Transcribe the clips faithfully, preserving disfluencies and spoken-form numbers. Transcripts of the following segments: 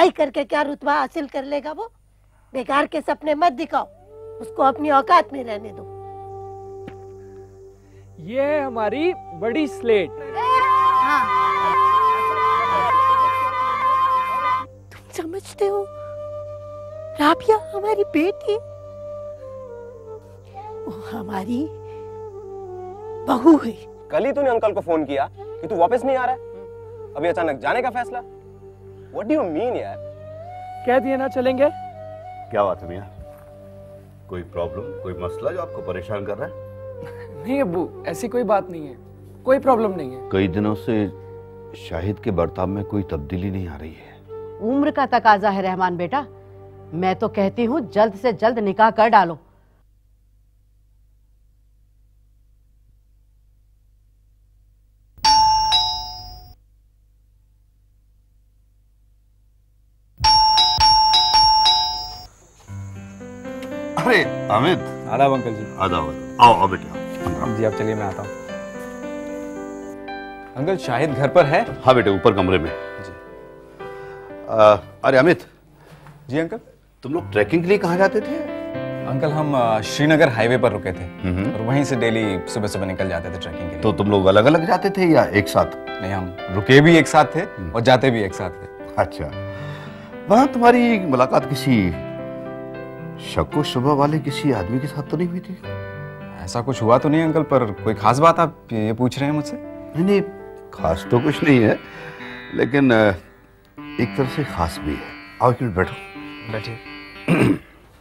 पढ़ाई करके क्या रुतबा हासिल कर लेगा वो? बेकार के सपने मत दिखाओ, उसको अपनी औकात में रहने दो। ये है हमारी बड़ी स्लेट। हाँ। तुम समझते हो राबिया हमारी बेटी, वो हमारी बहू है। कल ही तूने अंकल को फोन किया कि तू वापस नहीं आ रहा है, अभी अचानक जाने का फैसला। What do you mean यार? कह दिए ना चलेंगे। क्या बात है मियां? कोई प्रॉब्लम, कोई मसला जो आपको परेशान कर रहा है? नहीं अब्बू, ऐसी कोई बात नहीं है, कोई प्रॉब्लम नहीं है। कई दिनों से शाहिद के बर्ताव में कोई तब्दीली नहीं आ रही है। उम्र का तकाजा है रहमान बेटा, मैं तो कहती हूँ जल्द से जल्द निकाह कर डालो। अरे अमित। आदाब अंकल जी। आदाब। आओ आओ बेटा। जी आप चलिए, मैं आता हूँ। अंकल शाहिद घर पर है? हाँ बेटे, ऊपर कमरे में जी। आ, अरे अमित। जी अंकल। तुम लोग ट्रैकिंग के लिए कहाँ जाते थे? अंकल हम श्रीनगर हाईवे पर रुके थे और वहीं से डेली सुबह सुबह निकल जाते थे ट्रैकिंग के लिए। तो तुम लोग अलग अलग जाते थे या एक साथ? नहीं, हम रुके भी एक साथ थे और जाते भी एक साथ थे। अच्छा, वहाँ तुम्हारी मुलाकात किसी शक्को शुबा वाले किसी आदमी के साथ तो नहीं हुई थी? ऐसा कुछ हुआ तो नहीं अंकल, पर कोई खास बात आप ये पूछ रहे हैं मुझसे? नहीं नहीं, खास तो कुछ नहीं है, लेकिन एक तरह से खास भी है। आओ एक मिनट बैठो। बैठिए।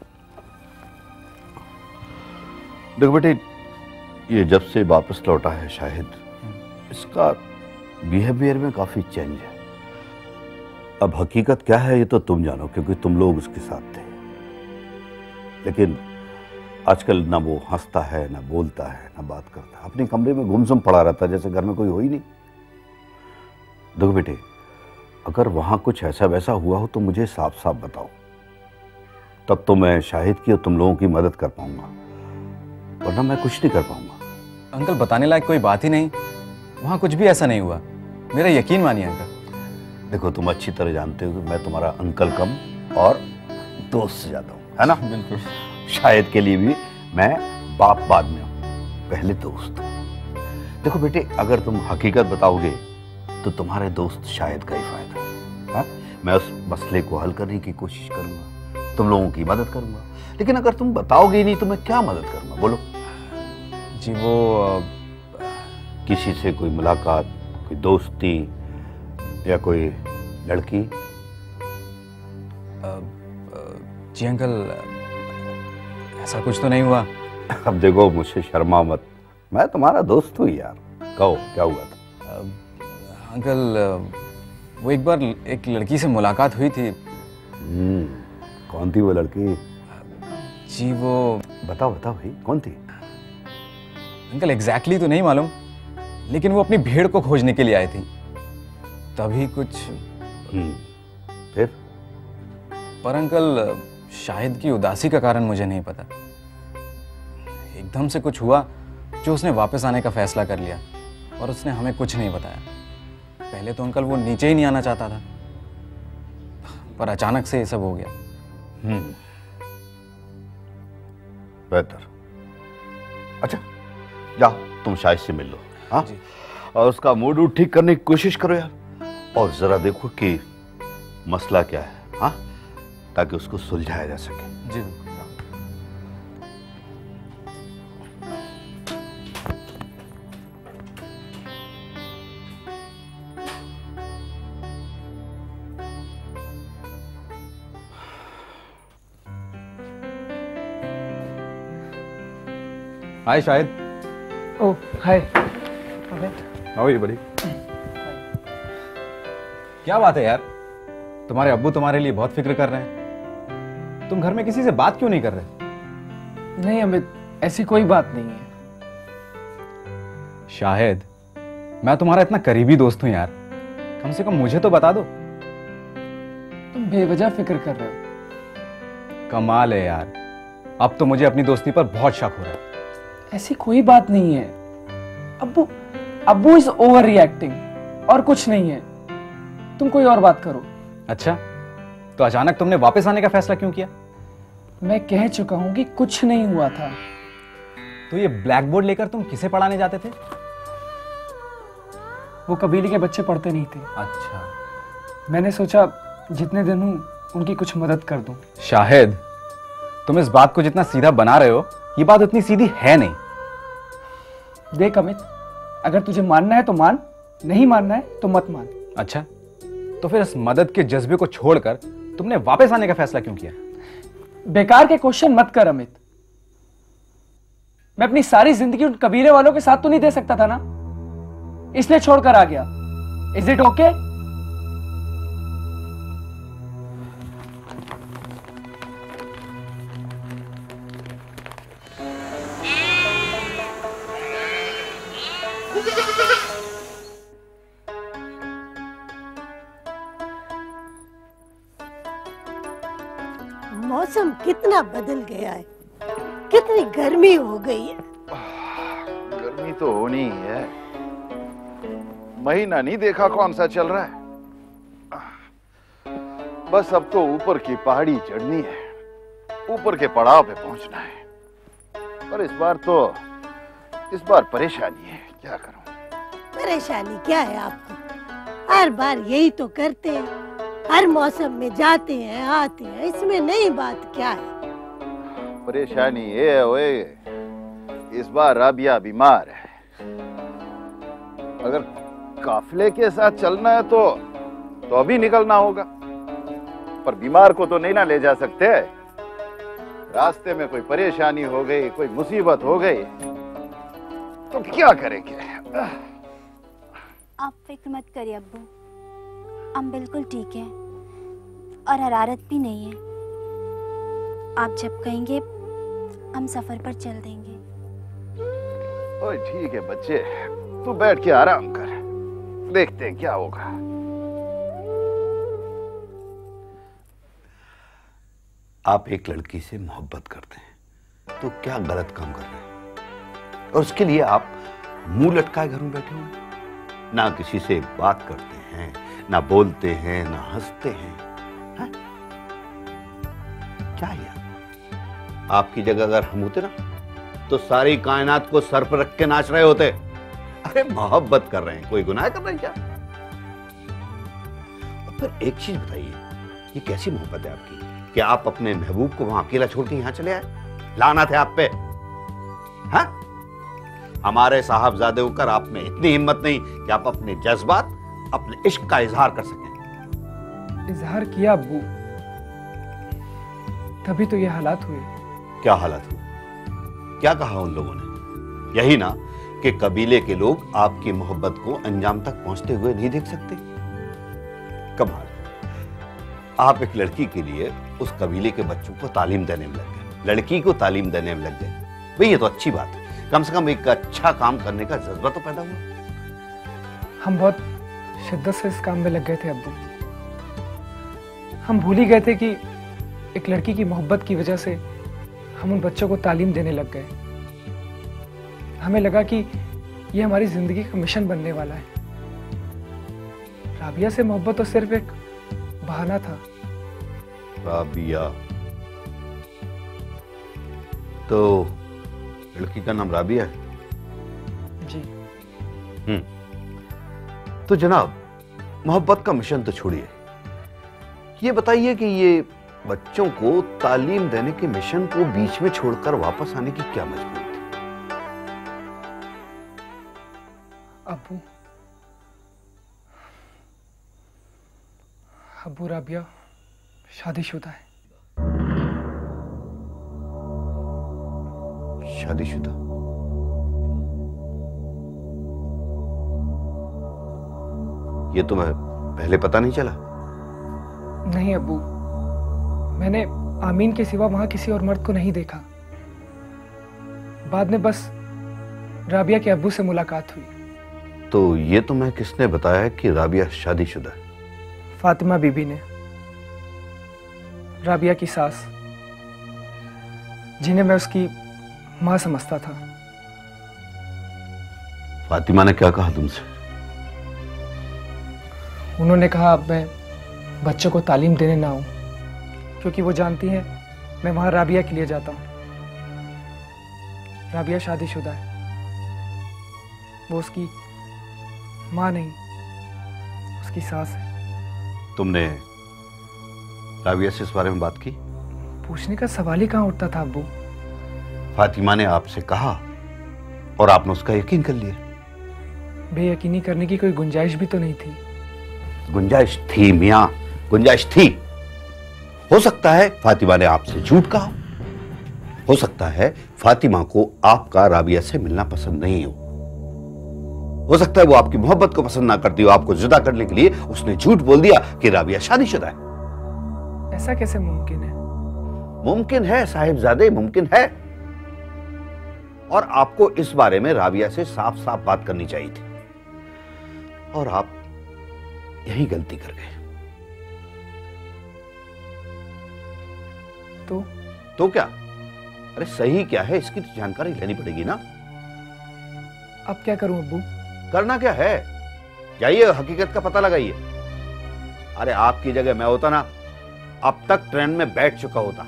देखो बेटे, ये जब से वापस लौटा है शाहिद, इसका बिहेवियर में काफी चेंज है। अब हकीकत क्या है ये तो तुम जानो, क्योंकि तुम लोग उसके साथ थे। लेकिन आजकल ना वो हंसता है, ना बोलता है, ना बात करता है, अपने कमरे में गुमसुम पड़ा रहता है जैसे घर में कोई हो ही नहीं। देखो बेटे, अगर वहां कुछ ऐसा वैसा हुआ हो तो मुझे साफ साफ बताओ, तब तो मैं शाहिद की और तुम लोगों की मदद कर पाऊंगा, वरना मैं कुछ नहीं कर पाऊंगा। अंकल बताने लायक कोई बात ही नहीं, वहां कुछ भी ऐसा नहीं हुआ, मेरा यकीन मानिए अंकल। देखो, तुम अच्छी तरह जानते हो कि मैं तुम्हारा अंकल कम और दोस्त ज्यादा हूँ, है ना? बिल्कुल। शायद के लिए भी मैं बाप बाद में हूँ, पहले दोस्त हूँ। देखो बेटे, अगर तुम हकीकत बताओगे तो तुम्हारे दोस्त शायद का ही फायदा है। हाँ? मैं उस मसले को हल करने की कोशिश करूंगा, तुम लोगों की मदद करूंगा। लेकिन अगर तुम बताओगे ही नहीं तो मैं क्या मदद करूंगा, बोलो? जी वो आ... किसी से कोई मुलाकात, कोई दोस्ती या कोई लड़की? आ, आ, जी अंकल, ऐसा कुछ तो नहीं हुआ। अब देखो, मुझसे शर्मा मत, मैं तुम्हारा दोस्त हूँ यार। कहो क्या हुआ था? आ, अंकल वो एक बार एक लड़की से मुलाकात हुई थी। हम्म, कौन थी वो लड़की? जी वो... बताओ बताओ भाई, कौन थी? अंकल एग्जैक्टली तो नहीं मालूम, लेकिन वो अपनी भेड़ को खोजने के लिए आई थी, तभी कुछ। फिर? पर अंकल शाहिद की उदासी का कारण मुझे नहीं पता, एकदम से कुछ हुआ जो उसने वापस आने का फैसला कर लिया और उसने हमें कुछ नहीं बताया। पहले तो अंकल वो नीचे ही नहीं आना चाहता था, पर अचानक से ये सब हो गया। हम्म, बेहतर। अच्छा जाओ, तुम शाहिद से मिल लो, हाँ? और उसका मूड वूड ठीक करने की कोशिश करो यार, और जरा देखो कि मसला क्या है, हाँ, ताकि उसको सुलझाया जा सके। जी। Hi Shahid. Oh hi. How are you बड़ी? क्या बात है यार, तुम्हारे अब्बू तुम्हारे लिए बहुत फिक्र कर रहे हैं, तुम घर में किसी से बात क्यों नहीं कर रहे? नहीं अमित, ऐसी कोई बात नहीं है। शाहिद, मैं तुम्हारा इतना करीबी दोस्त हूं यार, कम से कम मुझे तो बता दो। तुम बेवजह फिक्र कर रहे हो। कमाल है यार, अब तो मुझे अपनी दोस्ती पर बहुत शक हो रहा है। ऐसी कोई बात नहीं है, अब्बू अब्बू इज ओवर रिएक्टिंग, और कुछ नहीं है, तुम कोई और बात करो। अच्छा, तो अचानक तुमने वापस आने का फैसला क्यों किया? मैं कह चुका हूं कि कुछ नहीं हुआ था। तो ये ब्लैक बोर्ड लेकर तुम किसे पढ़ाने जाते थे? वो कबीले के बच्चे पढ़ते नहीं थे। अच्छा। मैंने सोचा जितने दिन हूं उनकी कुछ मदद कर दूं। शाहिद, तुम इस बात को जितना सीधा बना रहे हो, ये बात उतनी सीधी है नहीं। देख अमित, अगर तुझे मानना है तो मान, नहीं मानना है तो मत मान। अच्छा, तो फिर इस मदद के जज्बे को छोड़कर तुमने वापस आने का फैसला क्यों किया? बेकार के क्वेश्चन मत कर अमित। मैं अपनी सारी जिंदगी उन कबीले वालों के साथ तो नहीं दे सकता था ना, इसलिए छोड़कर आ गया। Is it okay? मौसम कितना बदल गया है, कितनी गर्मी हो गई है। गर्मी तो होनी ही है, महीना नहीं देखा कौन सा चल रहा है। बस अब तो ऊपर की पहाड़ी चढ़नी है, ऊपर के पड़ाव पे पहुंचना है। पर इस बार तो इस बार परेशानी है, क्या करूं। परेशानी क्या है आपको? हर बार यही तो करते हैं, हर मौसम में जाते हैं आते हैं, इसमें नई बात क्या है? परेशानी ये है ओए, इस बार राबिया बीमार है। अगर काफिले के साथ चलना है तो तो अभी निकलना होगा, पर बीमार को तो नहीं ना ले जा सकते। रास्ते में कोई परेशानी हो गई, कोई मुसीबत हो गई तो क्या करेंगे? आप फिक्र मत करिए अब्बू, हम बिल्कुल ठीक हैं और हरारत भी नहीं है। आप जब कहेंगे हम सफर पर चल देंगे। ओए ठीक है बच्चे, तू बैठ के आराम कर, देखते हैं क्या होगा। आप एक लड़की से मोहब्बत करते हैं तो क्या गलत काम कर रहे हैं? और उसके लिए आप मुंह लटकाए घर में बैठे हो, ना किसी से बात करते हैं, ना बोलते हैं, ना हंसते हैं। हा? क्या यार, आपकी जगह अगर हम होते ना तो सारी कायनात को सर पर रख के नाच रहे होते। अरे मोहब्बत कर रहे हैं, कोई गुनाह कर रहे हैं क्या? और फिर एक चीज बताइए, ये कैसी मोहब्बत है आपकी कि आप अपने महबूब को वहां अकेला छोड़ के यहां चले आए? लानत है आप पे। हाँ, हमारे साहबजादे होकर आप में इतनी हिम्मत नहीं कि आप अपने जज्बात, अपने इश्क का इजहार कर सकें। इजहार किया अब्बू, तभी तो ये हालात हुए। क्या हालात हुए? क्या कहा उन लोगों ने? यही ना कि कबीले के लोग आपकी मोहब्बत को अंजाम तक पहुंचते हुए नहीं देख सकते। कमाल, आप एक लड़की के लिए उस कबीले के बच्चों को तालीम देने में लग गए, लड़की को तालीम देने में लग गए। भाई ये तो अच्छी बात है, कम से कम एक अच्छा काम करने का जज्बा तो पैदा हुआ। हम बहुत शिद्दत से इस काम में लग गए थे अब्बू। हम भूल ही गए थे कि एक लड़की की मोहब्बत की वजह से हम उन बच्चों को तालीम देने लग गए। हमें लगा कि ये हमारी जिंदगी का मिशन बनने वाला है। राबिया से मोहब्बत तो सिर्फ एक बहाना था। राबिया? तो लड़की का नाम राबिया है? जी। हम्म तो जनाब, मोहब्बत का मिशन तो छोड़िए, ये बताइए कि ये बच्चों को तालीम देने के मिशन को बीच में छोड़कर वापस आने की क्या मजबूरी थी? अब्बू, अब्बू राबिया शादीशुदा है। शादीशुदा? ये तुम्हें पहले पता नहीं चला? नहीं अब्बू, मैंने आमीन के सिवा वहां किसी और मर्द को नहीं देखा। बाद में बस राबिया के अब्बू से मुलाकात हुई। तो ये तुम्हें किसने बताया कि राबिया शादीशुदा है? फातिमा बीबी ने, राबिया की सास, जिन्हें मैं उसकी मां समझता था। फातिमा ने क्या कहा तुमसे? उन्होंने कहा अब मैं बच्चों को तालीम देने ना आऊं क्योंकि वो जानती हैं मैं वहां राबिया के लिए जाता हूँ। राबिया शादीशुदा है, वो उसकी माँ नहीं, उसकी सास है। तुमने राबिया से इस बारे में बात की? पूछने का सवाल ही कहाँ उठता था अब्बू। फातिमा ने आपसे कहा और आपने उसका यकीन कर लिया। बेयकीनी करने की कोई गुंजाइश भी तो नहीं थी। गुंजाइश थी मियां, गुंजाइश थी। हो सकता है फातिमा ने आपसे झूठ कहा, हो सकता है फातिमा को आपका राबिया से मिलना पसंद नहीं हो हो सकता है वो आपकी मोहब्बत को पसंद ना करती हो, आपको जुदा करने के लिए उसने झूठ बोल दिया कि राबिया शादीशुदा है। ऐसा कैसे मुमकिन है? मुमकिन है साहिबजादे, मुमकिन है। और आपको इस बारे में राबिया से साफ साफ बात करनी चाहिए थी और आप यही गलती कर गए। तो तो क्या? अरे सही क्या है इसकी तो जानकारी लेनी पड़ेगी ना। अब क्या करूं अब्बू? करना क्या है, जाइए हकीकत का पता लगाइए। अरे आपकी जगह मैं होता ना, अब तक ट्रेन में बैठ चुका होता।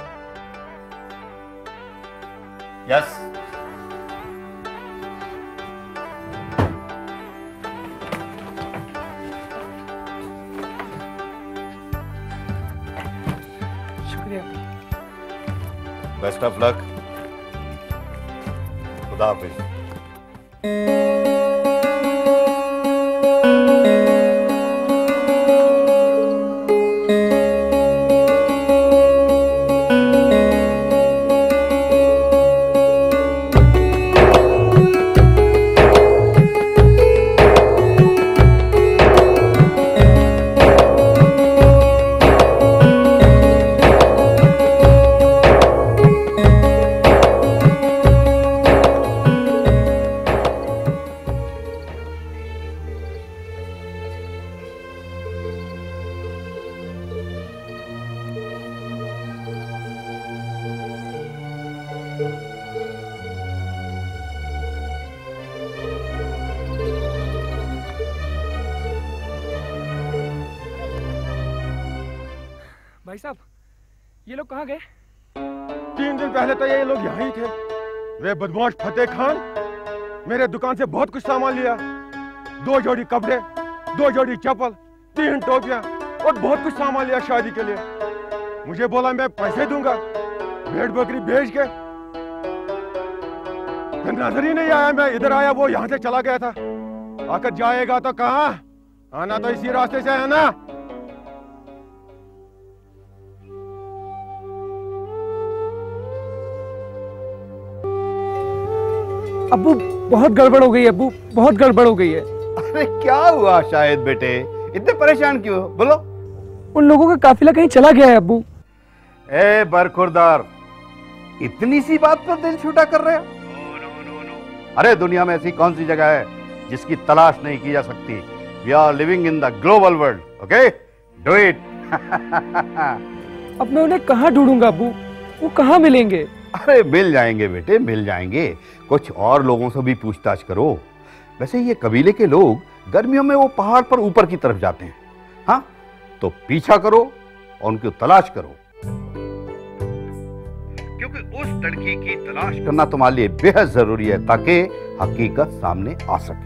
यस शुक्रिया। Best of luck. खुदा हाफिज। भाई साहब, ये लोग कहाँ गए? तीन दिन पहले तो ये लोग यहाँ ही थे। वे बदमाश फतेह खान मेरे दुकान से बहुत कुछ सामान लिया। दो जोड़ी कपड़े, दो जोड़ी चप्पल, तीन टोपियां और बहुत कुछ सामान लिया शादी के लिए। मुझे बोला मैं पैसे दूंगा, भेड़ बकरी बेच के। नजर ही नहीं आया, मैं इधर आया, वो यहाँ से चला गया था। आकर जाएगा तो कहाँ? आना तो इसी रास्ते से है ना। अब्बू बहुत गड़बड़ हो गई है, अब्बू बहुत गड़बड़ हो गई है। अरे क्या हुआ शायद बेटे, इतने परेशान क्यों हो? बोलो। उन लोगों का काफिला कहीं चला गया है अब्बू। ए बरखुरदार, इतनी सी बात पर दिल छोटा कर रहे हो? अरे दुनिया में ऐसी कौन सी जगह है जिसकी तलाश नहीं की जा सकती? We are living in the global world, okay? Do it. अब मैं उन्हें कहाँ ढूंढूंगा अब्बू? वो कहाँ मिलेंगे? अरे मिल जाएंगे बेटे, मिल जाएंगे। कुछ और लोगों से भी पूछताछ करो। वैसे ये कबीले के लोग गर्मियों में वो पहाड़ पर ऊपर की तरफ जाते हैं। हाँ, तो पीछा करो और उनकी तलाश करो, क्योंकि उस लड़की की तलाश करना तुम्हारे लिए बेहद जरूरी है ताकि हकीकत सामने आ सके।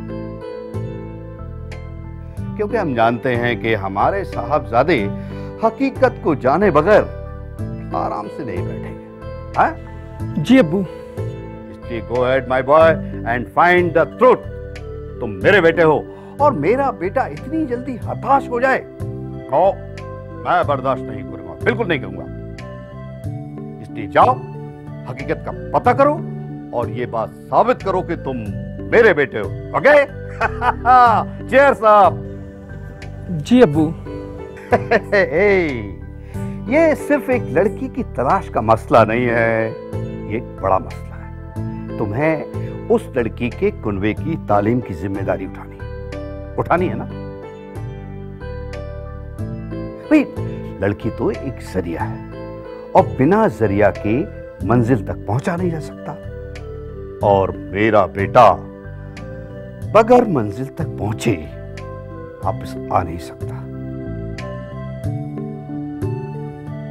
क्योंकि हम जानते हैं कि हमारे साहबजादे हकीकत को जाने बगैर आराम से नहीं बैठेंगे। हाँ? जी अब्बू। Go ahead, my boy, and find the truth. तुम मेरे बेटे हो और मेरा बेटा इतनी जल्दी हताश हो जाए, नो, मैं बर्दाश्त नहीं करूंगा, बिल्कुल नहीं करूंगा। इसलिए जाओ, हकीकत का पता करो और ये बात साबित करो कि तुम मेरे बेटे हो, ओके? चेयर साहब। जी अब्बू। ये सिर्फ एक लड़की की तलाश का मसला नहीं है, ये एक बड़ा मसला। तुम्हें उस लड़की के कुनबे की तालीम की जिम्मेदारी उठानी उठानी है ना भाई। लड़की तो एक जरिया है और बिना जरिया के मंजिल तक पहुंचा नहीं जा सकता। और मेरा बेटा बगैर मंजिल तक पहुंचे वापस आ नहीं सकता।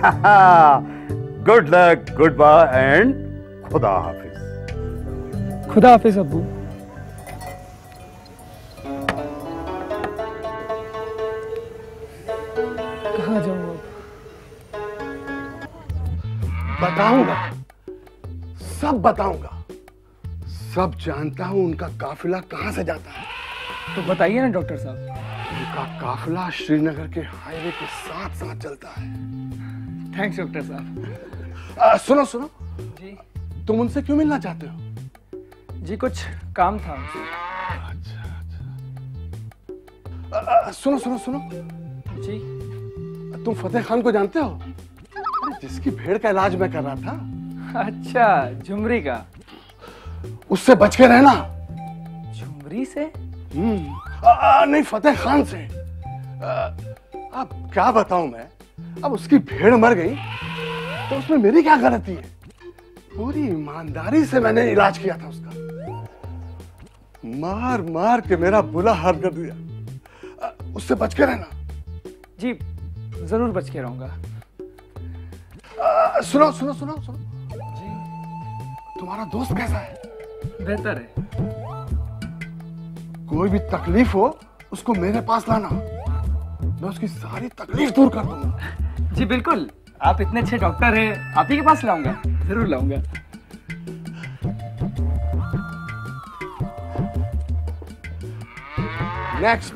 Good luck, goodbye and खुदा हाफिज। खुदा हाफिज अब्बू। कहाँ जाऊँ अब? बताऊंगा, सब बताऊंगा। सब जानता हूं उनका काफिला कहां से जाता है। तो बताइए ना डॉक्टर साहब। उनका काफिला श्रीनगर के हाईवे के साथ साथ चलता है। थैंक्स डॉक्टर साहब। आ, सुनो सुनो जी। तुम उनसे क्यों मिलना चाहते हो? जी कुछ काम था उनसे। अच्छा अच्छा। सुनो सुनो सुनो जी। तुम फतेह खान को जानते हो? जिसकी भेड़ का इलाज मैं कर रहा था। अच्छा, झुमरी का। उससे बच के रहना। झुमरी से? हम्म, नहीं फतेह खान से। आ, अब क्या बताऊं मैं। अब उसकी भेड़ मर गई तो उसमें मेरी क्या गलती है? पूरी ईमानदारी से मैंने इलाज किया था उसका। मार मार के मेरा बुरा हाल कर दिया। आ, उससे बच के रहना। जी जरूर बच के रहूंगा। आ, सुनो सुनो सुनो सुनो जी। तुम्हारा दोस्त कैसा है? बेहतर है। कोई भी तकलीफ हो उसको मेरे पास लाना। मैं उसकी सारी तकलीफ दूर कर दूंगा। जी बिल्कुल, आप इतने अच्छे डॉक्टर हैं, आप ही के पास लाऊंगा, जरूर लाऊंगा। नेक्स्ट।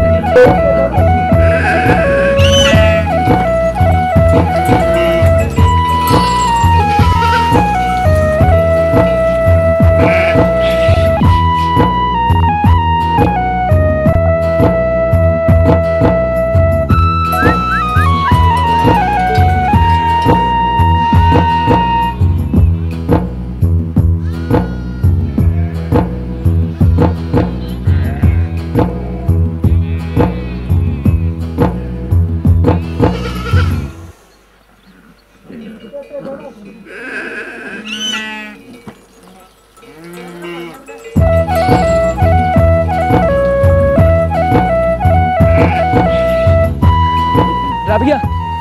राबिया,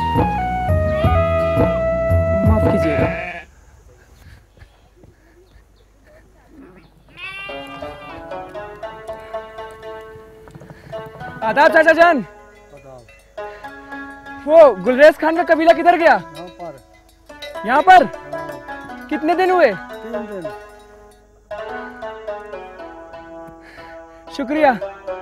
माफ कीजिएगा। आदाब चाचा जान। वो गुलरेज खान का कबीला किधर गया? यहाँ पर। यहाँ पर? कितने दिन हुए? तीन दिन। शुक्रिया।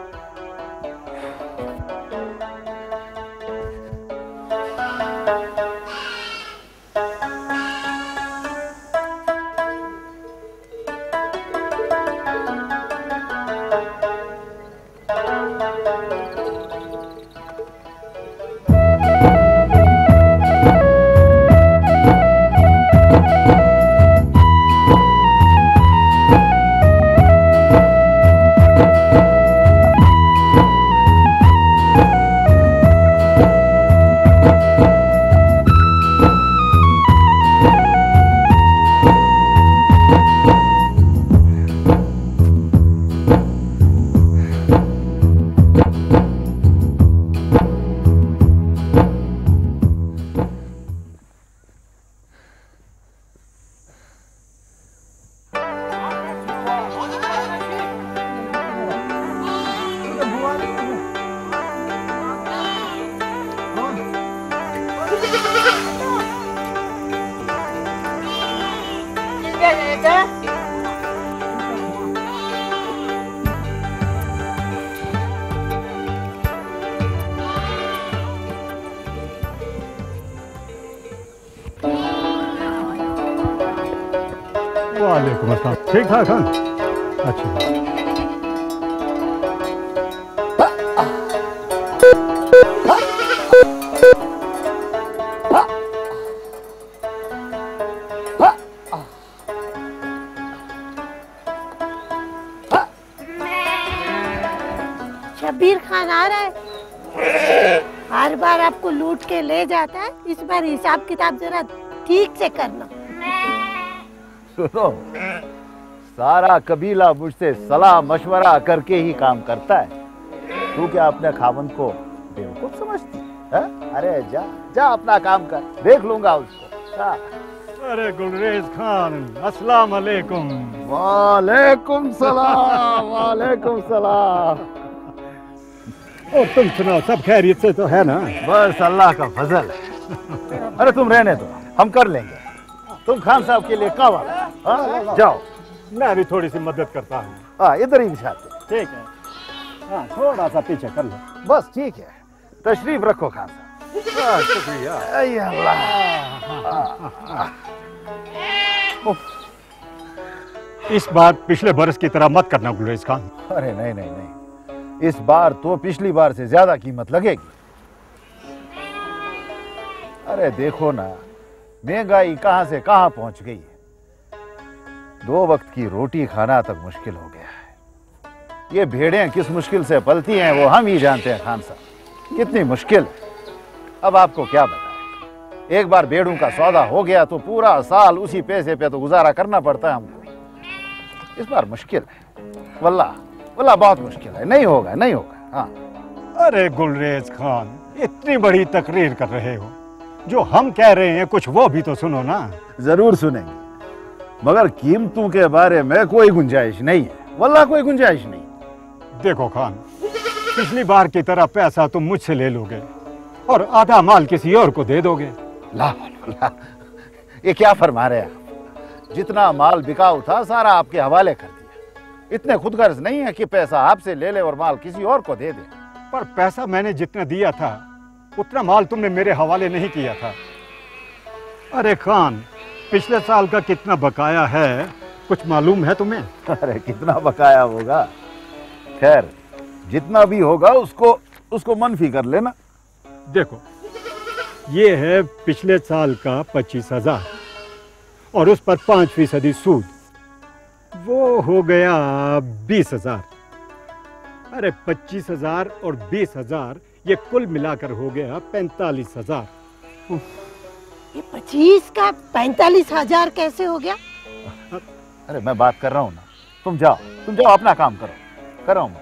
वालेकुम अस्सलाम। ठीक ठाक खान? अच्छा। शब्बीर खान आ रहा है। हर बार आपको लूट के ले जाता है, इस बार हिसाब किताब जरा ठीक से करना। सुनो, सारा कबीला मुझसे सलाह मशवरा करके ही काम करता है। तू क्या अपने खावंद को बेवकूफ समझती? है? अरे जा जा अपना काम कर, देख लूंगा उसको। हाँ। अरे गुलरेज खान, अस्सलाम वालेकुम। वालेकुम सलाम, वालेकुम सलाम। और तुम सुनाओ, सब खैरियत से तो है ना? बस अल्लाह का फजल है। अरे तुम रहने दो, हम कर लेंगे। तुम खान साहब के लिए कावा, हाँ? जाओ। मैं भी थोड़ी सी मदद करता हूँ। हाँ, इधर ही बिछाते। ठीक है, हाँ थोड़ा सा पीछे कर लो। बस ठीक है, तशरीफ रखो खान साहब। शुक्रिया। इस बार पिछले बरस की तरह मत करना गुलरेज खान। अरे नहीं नहीं नहीं, इस बार तो पिछली बार से ज्यादा कीमत लगेगी। अरे देखो ना, महंगाई कहां से कहां पहुंच गई है। दो वक्त की रोटी खाना तक मुश्किल हो गया है। ये भेड़ें किस मुश्किल से पलती हैं वो हम ही जानते हैं खान साहब, कितनी मुश्किल है। अब आपको क्या बताएं, एक बार भेड़ों का सौदा हो गया तो पूरा साल उसी पैसे पे तो गुजारा करना पड़ता है हमको। इस बार मुश्किल है, वल्लाह वल्लाह बहुत मुश्किल है। नहीं होगा नहीं होगा। हाँ। अरे गुलरेज खान, इतनी बड़ी तकरीर कर रहे हो, जो हम कह रहे हैं कुछ वो भी तो सुनो ना। जरूर सुनेंगे, मगर कीमतों के बारे में कोई गुंजाइश नहीं है, वल्लाह कोई गुंजाइश नहीं। देखो खान, पिछली बार की तरह पैसा तुम मुझसे ले लोगे और आधा माल किसी और को दे दोगे। ला, ला, ये क्या फरमा रहे हैं? जितना माल बिकाऊ था सारा आपके हवाले कर दिया। इतने खुदगर्ज नहीं है कि पैसा आपसे ले ले और माल किसी और को दे दे। पर पैसा मैंने जितना दिया था उतना माल तुमने मेरे हवाले नहीं किया था। अरे खान, पिछले साल का कितना बकाया है कुछ मालूम है तुम्हें? अरे कितना बकाया होगा? खैर, जितना भी होगा उसको उसको मनफी कर लेना। देखो, ये है पिछले साल का पच्चीस हजार और उस पर पांच फीसदी सूद, वो हो गया बीस हजार। अरे पच्चीस हजार और बीस हजार ये कुल मिलाकर हो गया पैंतालीस हजार। ये पच्चीस का पैंतालीस हजार कैसे हो गया? अरे मैं बात कर रहा हूँ ना, तुम जाओ तुम जाओ अपना काम करो। कर रहा हूँ।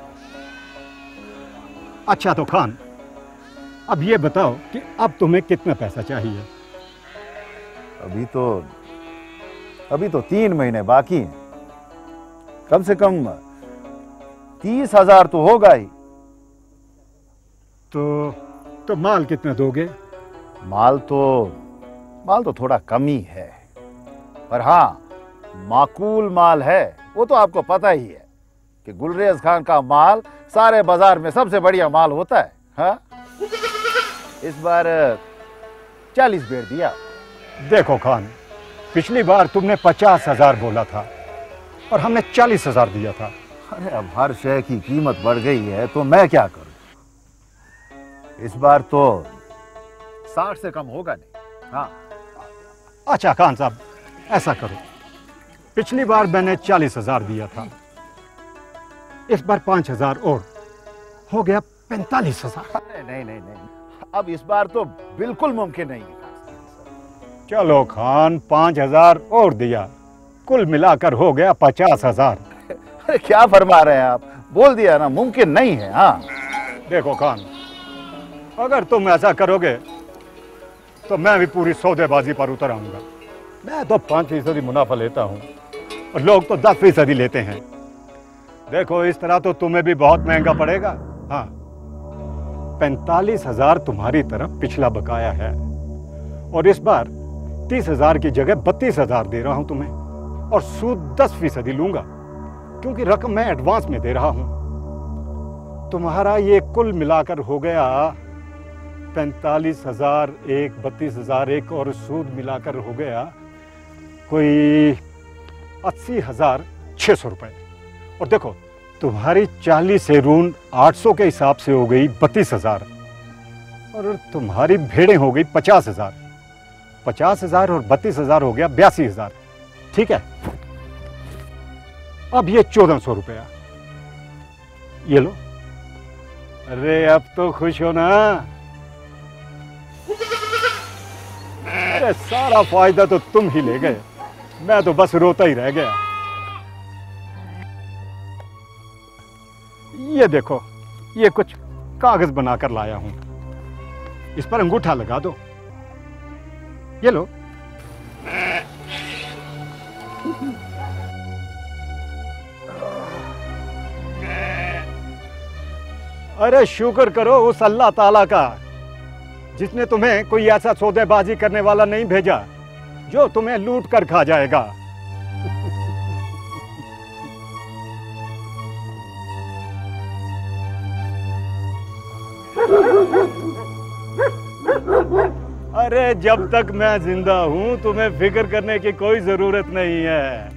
अच्छा तो खान, अब ये बताओ कि अब तुम्हें कितना पैसा चाहिए? अभी तो अभी तो तीन महीने बाकी हैं, कम से कम तीस हजार तो होगा ही। तो तो माल कितना दोगे? माल तो माल तो थोड़ा कम ही है, पर हाँ माकूल माल है। वो तो आपको पता ही है कि गुलरेज खान का माल सारे बाजार में सबसे बढ़िया माल होता है। हाँ? इस बार चालीस बेर दिया। देखो खान, पिछली बार तुमने पचास हजार बोला था और हमने चालीस हजार दिया था। अरे अब हर शय की कीमत बढ़ गई है तो मैं क्या करूं? इस बार तो साठ से कम होगा नहीं। हाँ। अच्छा खान साहब, ऐसा करो, पिछली बार मैंने चालीस हजार दिया था, इस बार पांच हजार और हो गया पैंतालीस हजार। नहीं नहीं नहीं, अब इस बार तो बिल्कुल मुमकिन नहीं है। चलो खान, पांच हजार और दिया, कुल मिलाकर हो गया पचास हजार। अरे क्या फरमा रहे हैं आप? बोल दिया ना, मुमकिन नहीं है। हाँ। देखो खान, अगर तुम ऐसा करोगे तो मैं भी पूरी सौदेबाजी पर उतर आऊंगा। मैं तो पांच फीसदी मुनाफा लेता हूँ और लोग तो दस फीसदी लेते हैं। देखो, इस तरह तो तुम्हें भी बहुत महंगा पड़ेगा। हाँ, पैंतालीस हजार तुम्हारी तरफ पिछला बकाया है और इस बार तीस हजार की जगह बत्तीस हजार दे रहा हूं तुम्हें और सूद दस फीसदी लूंगा क्योंकि रकम मैं एडवांस में दे रहा हूं। तुम्हारा ये कुल मिलाकर हो गया पैंतालीस हजार एक, बत्तीस हजार एक और सूद मिलाकर हो गया कोई अस्सी हजार छह सौ रुपए। और देखो, तुम्हारी चालीस से ऋण आठ सौ के हिसाब से हो गई बत्तीस हजार और तुम्हारी भेड़ें हो गई पचास हजार। पचास हजार और बत्तीस हजार हो गया बयासी हजार। ठीक है, अब ये चौदह सौ रुपया ये लो। अरे अब तो खुश हो ना? अरे सारा फायदा तो तुम ही ले गए, मैं तो बस रोता ही रह गया। ये देखो, ये कुछ कागज बनाकर लाया हूं। इस पर अंगूठा लगा दो। ये लो। अरे शुक्र करो उस अल्लाह ताला का जिसने तुम्हें कोई ऐसा सौदेबाजी करने वाला नहीं भेजा जो तुम्हें लूट कर खा जाएगा। अरे जब तक मैं जिंदा हूं तुम्हें फिक्र करने की कोई जरूरत नहीं है।